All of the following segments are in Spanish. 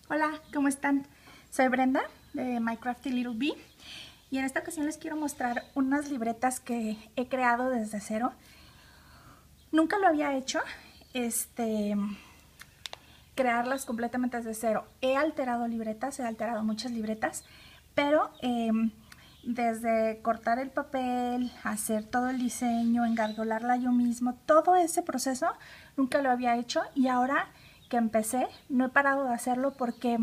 Hola, ¿cómo están? Soy Brenda de My Crafty Little Bee y en esta ocasión les quiero mostrar unas libretas que he creado desde cero. Nunca lo había hecho, crearlas completamente desde cero. He alterado libretas, he alterado muchas libretas, pero desde cortar el papel, hacer todo el diseño, engargolarla yo mismo, todo ese proceso nunca lo había hecho y ahora que empecé no he parado de hacerlo porque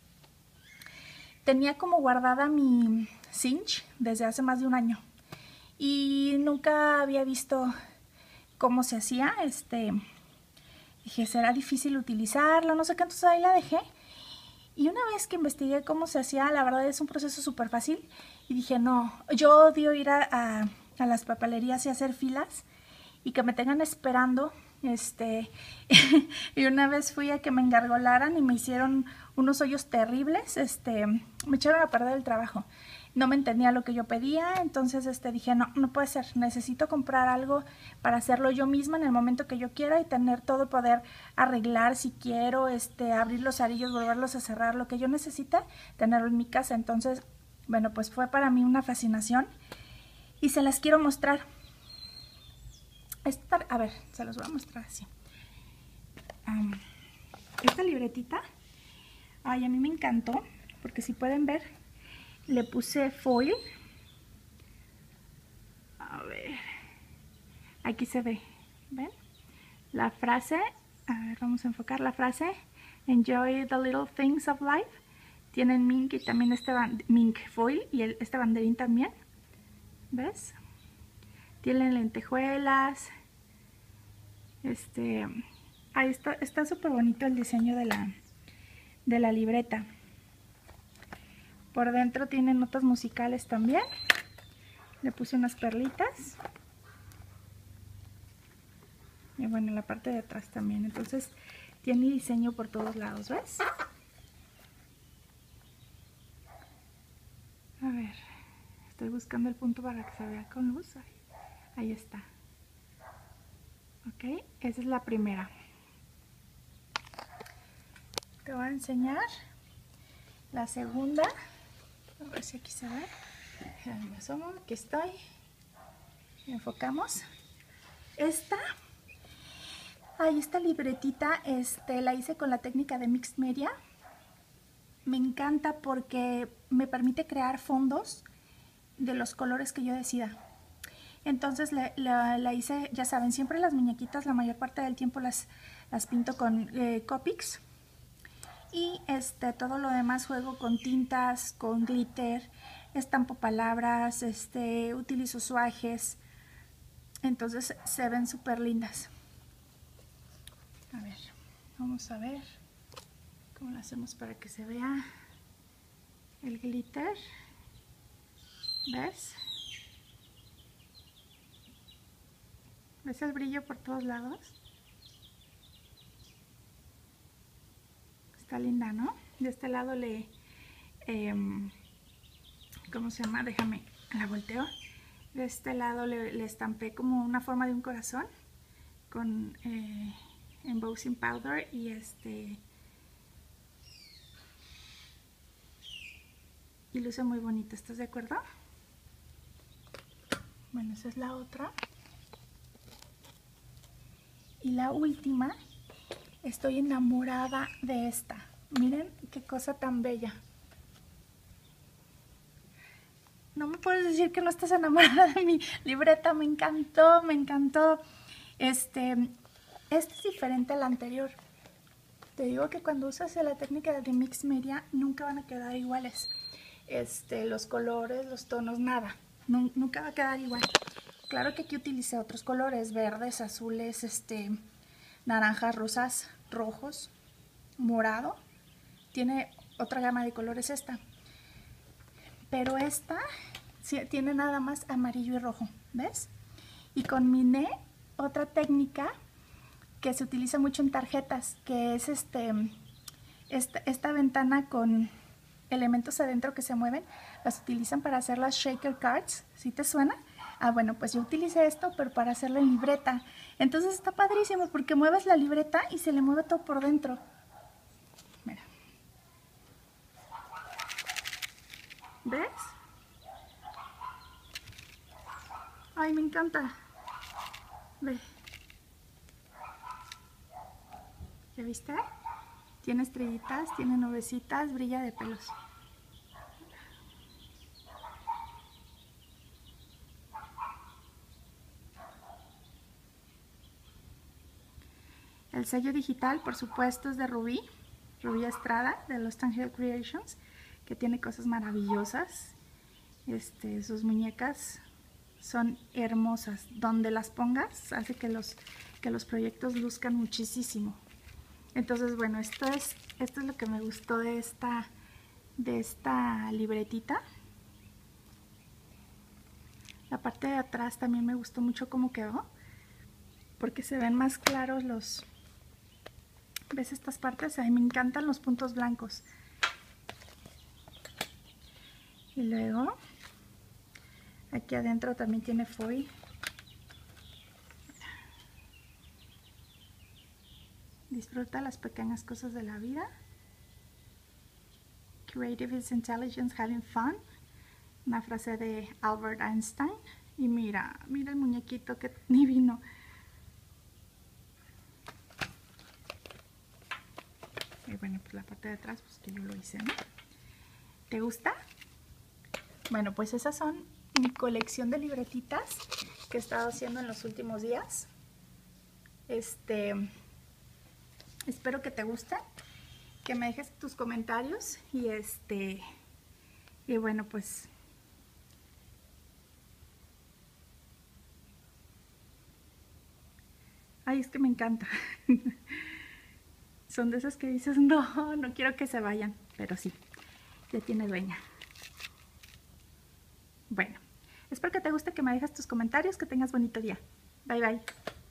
tenía como guardada mi cinch desde hace más de un año y nunca había visto cómo se hacía. Dije, será difícil utilizarlo, no sé qué, entonces ahí la dejé. Y una vez que investigué cómo se hacía, la verdad es un proceso súper fácil. Y dije, no, yo odio ir a las papelerías y hacer filas y que me tengan esperando. Y una vez fui a que me engargolaran y me hicieron unos hoyos terribles. Me echaron a perder el trabajo. No me entendía lo que yo pedía, entonces dije, no puede ser, necesito comprar algo para hacerlo yo misma en el momento que yo quiera y tener todo, poder arreglar si quiero, abrir los arillos, volverlos a cerrar, lo que yo necesite, tenerlo en mi casa. Entonces, bueno, pues fue para mí una fascinación y se las quiero mostrar. A ver, se los voy a mostrar así. Esta libretita, ay, a mí me encantó, porque si pueden ver, le puse foil. A ver, aquí se ve, ¿ven? La frase, a ver, vamos a enfocar la frase, enjoy the little things of life. Tienen mink y también mink foil y este banderín también, ¿ves? Tienen lentejuelas. Ahí está súper bonito el diseño de la libreta. Por dentro tiene notas musicales también. Le puse unas perlitas. Y bueno, en la parte de atrás también. Entonces tiene diseño por todos lados, ¿ves? A ver, estoy buscando el punto para que se vea con luz. Ahí está. Ok, esa es la primera. Te voy a enseñar la segunda. A ver si aquí se ve. Me asomo, aquí estoy. Enfocamos. Esta libretita la hice con la técnica de Mixed Media. Me encanta porque me permite crear fondos de los colores que yo decida. Entonces la hice, ya saben, siempre las muñequitas la mayor parte del tiempo las pinto con Copics. Y todo lo demás juego con tintas, con glitter, estampo palabras, utilizo swatches. Entonces se ven súper lindas. A ver, vamos a ver cómo lo hacemos para que se vea el glitter. ¿Ves? ¿Ves el brillo por todos lados? Está linda, ¿no? De este lado ¿cómo se llama? Déjame, la volteo. De este lado le estampé como una forma de un corazón con embossing powder y y luce muy bonito. ¿Estás de acuerdo? Bueno, esa es la otra. Y la última, estoy enamorada de esta. Miren qué cosa tan bella. No me puedes decir que no estás enamorada de mi libreta. Me encantó, me encantó. Este es diferente al anterior. Te digo que cuando usas la técnica de Mixed Media nunca van a quedar iguales. Los colores, los tonos, nada. Nunca va a quedar igual. Claro que aquí utilicé otros colores, verdes, azules, naranjas, rosas, rojos, morado. Tiene otra gama de colores esta. Pero esta sí, tiene nada más amarillo y rojo, ¿ves? Y combiné otra técnica que se utiliza mucho en tarjetas, que es esta ventana con elementos adentro que se mueven. Las utilizan para hacer las shaker cards. ¿Sí te suena? Ah, bueno, pues yo utilicé esto, pero para hacerlo en libreta. Entonces está padrísimo porque mueves la libreta y se le mueve todo por dentro. Mira. encanta. Ve. ¿Ya viste? Tiene estrellitas, tiene nubecitas, brilla de pelos. El sello digital, por supuesto, es de Rubí Estrada, de Lost and Hidden Creations, que tiene cosas maravillosas. Sus muñecas son hermosas. Donde las pongas, hace que los proyectos luzcan muchísimo. Entonces, bueno, esto es lo que me gustó de esta libretita. La parte de atrás también me gustó mucho cómo quedó, porque se ven más claros los... ¿Ves estas partes? A mí me encantan los puntos blancos. Y luego, aquí adentro también tiene foil. Disfruta las pequeñas cosas de la vida. Creative is intelligence, having fun. Una frase de Albert Einstein. Y mira el muñequito que divino. Y bueno, pues la parte de atrás, pues que yo lo hice, ¿no? ¿Te gusta? Bueno, pues esas son mi colección de libretitas que he estado haciendo en los últimos días. Espero que te gusten, que me dejes tus comentarios y bueno, pues ay, es que me encanta. Son de esas que dices, no quiero que se vayan, pero sí, ya tiene dueña. Bueno, espero que te guste, que me dejes tus comentarios, que tengas bonito día. Bye, bye.